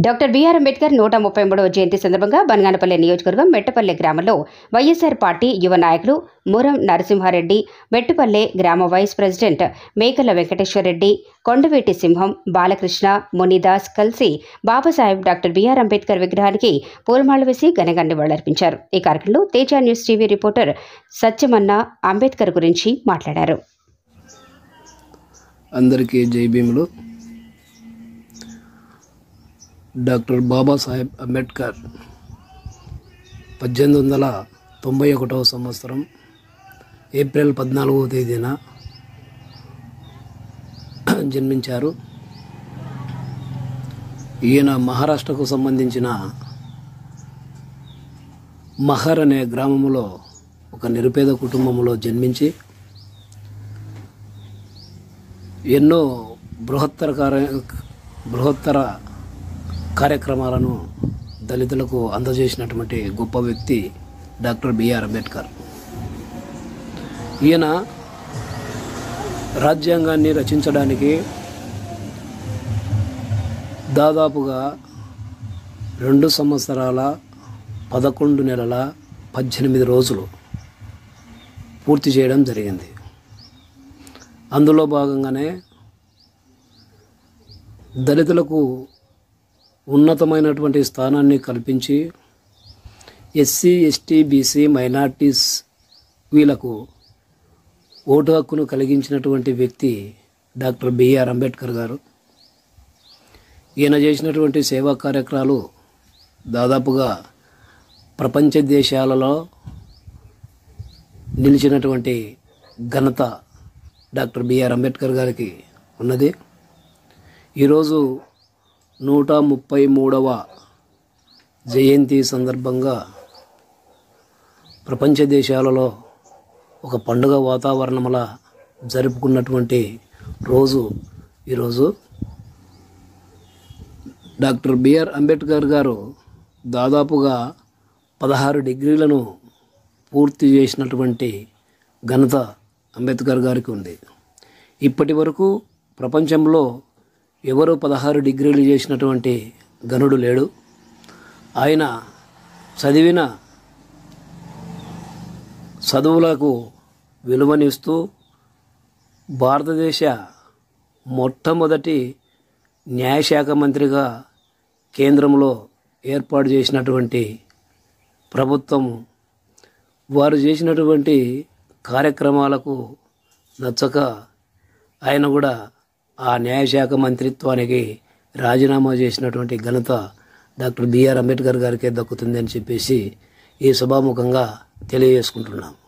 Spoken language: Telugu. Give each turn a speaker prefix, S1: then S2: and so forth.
S1: డాక్టర్ బిఆర్ అంబేద్కర్ 133వ జయంతి సందర్భంగా బనగానపల్లె నియోజకవర్గం మెట్టపల్లె గ్రామంలో వైఎస్ఆర్ పార్టీ యువ నాయకులు మురం నరసింహారెడ్డి, మెట్టుపల్లె గ్రామ వైస్ ప్రెసిడెంట్ మేకల వెంకటేశ్వరరెడ్డి, కొండవీటి సింహం, బాలకృష్ణ, మునిదాస్ కలిసి బాబాసాహెబ్ డాక్టర్ బిఆర్ అంబేద్కర్ విగ్రహానికి పూలమాలలు వేసి ఘనంగా నివాళులర్పించారు. ఈ కార్యక్రమంలో Teja news TV reporter Satyamanna Ambedkar గురించి మాట్లాడారు.
S2: అందరికీ జై భీములు. డాక్టర్ బాబాసాహెబ్ అంబేద్కర్ 1891వ సంవత్సరం ఏప్రిల్ 14వ తేదీన జన్మించారు. ఈయన మహారాష్ట్రకు సంబంధించిన మహర్ అనే గ్రామంలో ఒక నిరుపేద కుటుంబంలో జన్మించి ఎన్నో బృహత్తర కార్యక్రమాలను దళితులకు అందజేసినటువంటి గొప్ప వ్యక్తి డాక్టర్ బిఆర్ అంబేద్కర్. ఈయన రాజ్యాంగాన్ని రచించడానికి దాదాపుగా 2 సంవత్సరాల 11 నెలల 18 రోజులు పూర్తి చేయడం జరిగింది. అందులో భాగంగానే దళితులకు ఉన్నతమైనటువంటి స్థానాన్ని కల్పించి ఎస్సీ, ఎస్టీ, బీసీ, మైనార్టీస్ వీళ్లకు ఓటు హక్కును కలిగించినటువంటి వ్యక్తి డాక్టర్ బిఆర్ అంబేద్కర్ గారు. ఈయన చేసినటువంటి సేవా కార్యక్రమాలు దాదాపుగా ప్రపంచ దేశాలలో నిలిచినటువంటి ఘనత డాక్టర్ బిఆర్ అంబేద్కర్ గారికి ఉన్నది. ఈరోజు 133వ జయంతి సందర్భంగా ప్రపంచ దేశాలలో ఒక పండుగ వాతావరణంలా జరుపుకున్నటువంటి రోజు ఈరోజు. డాక్టర్ బిఆర్ అంబేద్కర్ గారు దాదాపుగా 16 డిగ్రీలను పూర్తి చేసినటువంటి ఘనత అంబేద్కర్ గారికి ఉంది. ఇప్పటి వరకు ప్రపంచంలో ఎవరు 16 డిగ్రీలు చేసినటువంటి ఘనుడు లేడు. ఆయన చదివిన చదువులకు విలువనిస్తూ భారతదేశ మొట్టమొదటి న్యాయశాఖ మంత్రిగా కేంద్రంలో ఏర్పాటు చేసినటువంటి ప్రభుత్వం వారు చేసినటువంటి కార్యక్రమాలకు నచ్చక ఆయన కూడా ఆ న్యాయశాఖ మంత్రిత్వానికి రాజీనామా చేసినటువంటి ఘనత డాక్టర్ బిఆర్ అంబేద్కర్ గారికే దక్కుతుంది అని చెప్పేసి ఈ సభాముఖంగా తెలియజేసుకుంటున్నాం.